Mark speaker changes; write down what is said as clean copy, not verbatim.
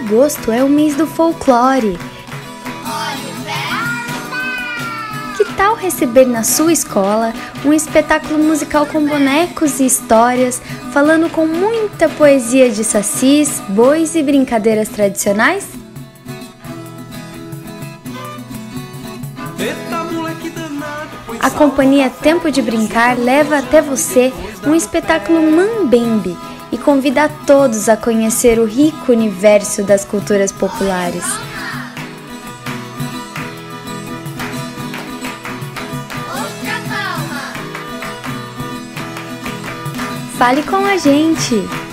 Speaker 1: agosto é o mês do folclore. Que tal receber na sua escola um espetáculo musical com bonecos e histórias, falando com muita poesia de sacis, bois e brincadeiras tradicionais? A companhia Tempo de Brincar leva até você um espetáculo Mambembe e convida a todos a conhecer o rico universo das culturas populares. Fale com a gente!